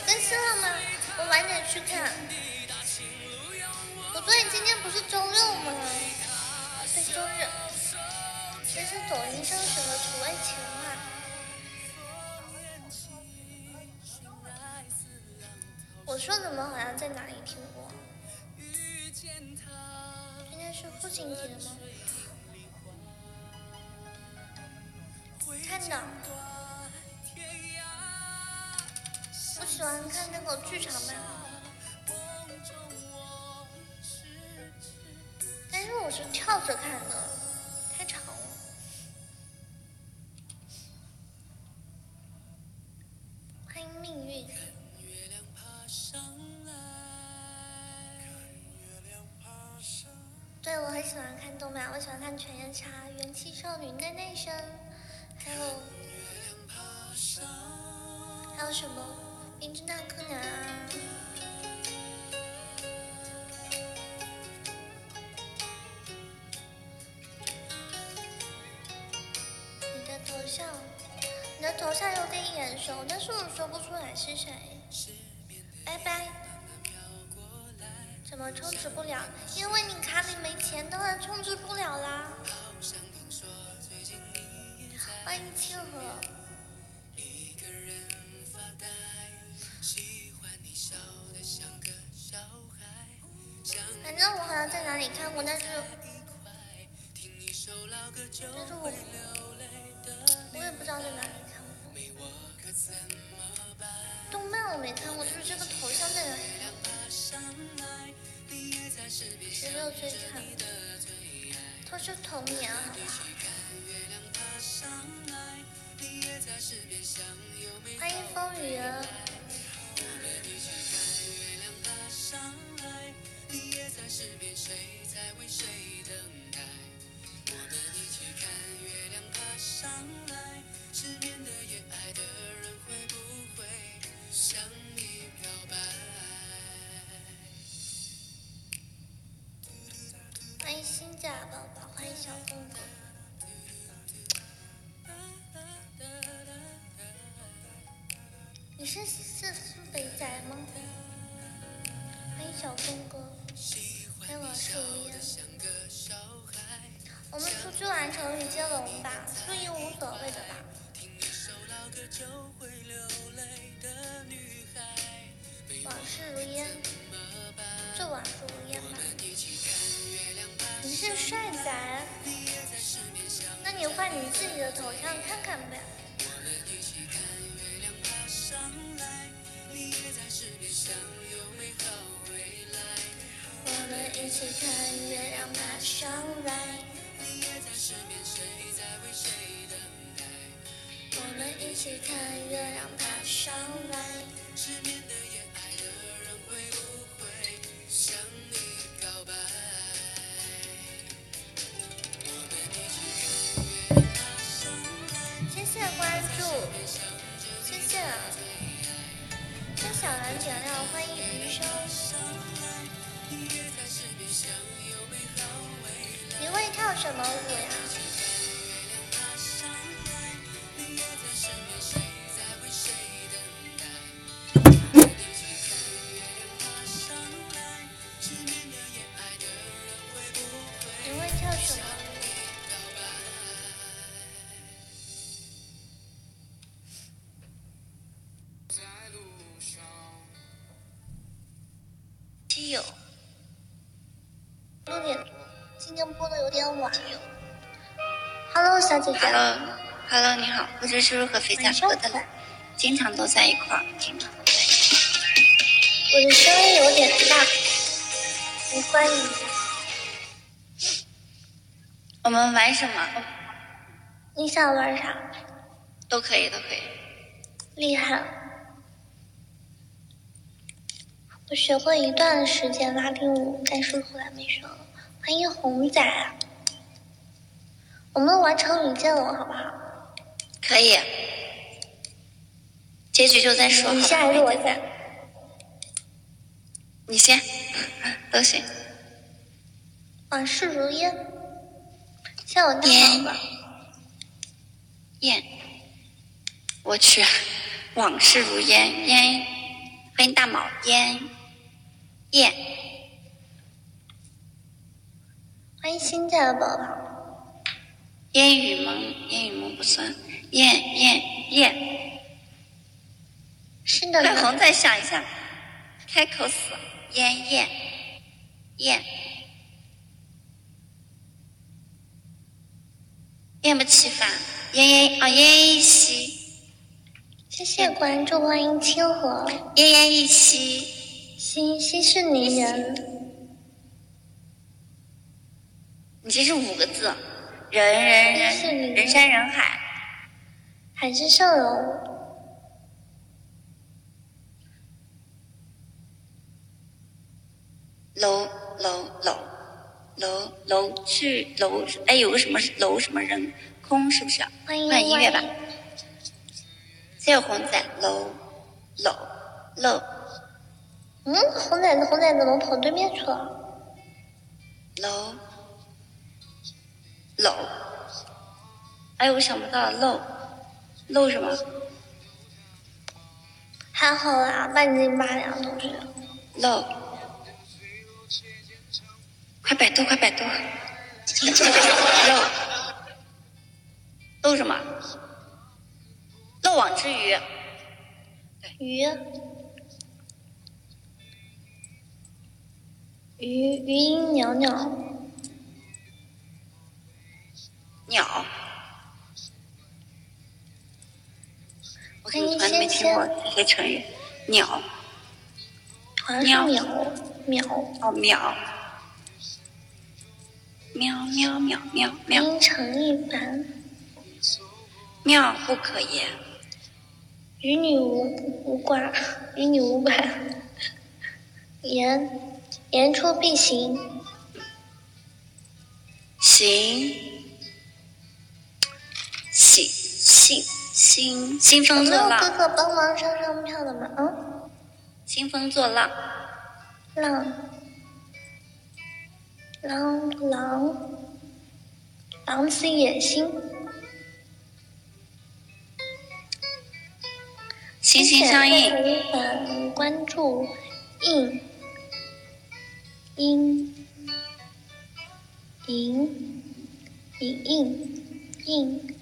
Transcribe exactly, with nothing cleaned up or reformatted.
更新了吗？我晚点去看。不对，今天不是周六吗？对，周日。这是抖音上什么土味情话？我说怎么好像在哪里听过？今天是父亲节吗？看到。我喜欢看那个剧场版，但是我是跳着看的，太长了。欢迎命运。对，我很喜欢看动漫，我喜欢看《犬夜叉》《元气少女》奈奈生，还有还有什么《名侦探柯南》啊。你的头像，你的头像有点眼熟，但是我说不出来是谁。拜拜。怎么充值不了？因为你卡里没钱，当然充值不了啦。欢迎庆和。反正我好像在哪里看过，但是但是我我也不知道在哪里看过。动漫我没看过，就是这个头像在哪里看过。十六岁看，都是童年，好不好？欢迎风雨啊！欢迎新家宝宝，欢迎小公公。你是是苏北仔吗？欢迎小公哥，欢迎王树叶。我们出去玩成语接龙吧，输赢无所谓的吧。往事如烟，就往事如烟吧。你是帅仔，那你换你自己的头像看看呗。我们一起看月亮爬上来，我们一起看月亮爬上来。谢谢关注，谢谢。跟小兰点亮，欢迎余生。你会跳什么舞呀？你会跳什么舞？基友，六点多，今天播的有点晚。Hello， 小姐姐。 Hello，Hello， 你好，不知是不是和肥甲哥的？经常都在一块儿，经常都在一块儿。 我的声音有点大，没关系。 我们玩什么？ 你想玩啥？ 都可以，都可以。 厉害！我学会一段时间拉丁舞，但是后来没学了。欢迎红仔，我们玩成语接龙好不好？ 可以。结局就再说。 你先还是我先？ 你先，都行。 往事如烟，先我大宝吧。 烟，我去，往事如烟，烟欢迎大毛烟燕， 欢迎新家的宝宝。 烟雨蒙，烟雨蒙不算。燕燕燕， 是的。 快红再想一下，开口死。烟燕燕，燕不起烦。烟烟啊，奄奄一息。 谢谢关注，欢迎清河。 奄奄一息， 息息是泥人。 你这是五个字，人人人人山人海， 海市蜃楼。 楼楼楼楼楼去楼，哎，有个什么楼什么人空是不是？ 欢迎换音乐吧。谢谢红仔，楼楼楼。 嗯，红仔子红仔怎么跑对面去了？ 楼楼，哎，我想不到漏漏什么？ 还好啦，把你自己骂两同学。 漏。快百度，快百度！漏漏什么？漏网之鱼。 鱼鱼鱼音袅袅。 鸟。我怎么从来没听过这些成语？鸟。 好像是秒秒哦秒。喵喵喵喵喵！ 音程一般， 妙不可言。 与女无无挂，与女无关。言言出必行。 行。行行行，兴风作浪。 有没有哥哥帮忙上上票的吗？嗯。 兴风作浪。 浪。狼狼狼子野心， 心心相印。 无法关注印音银影印印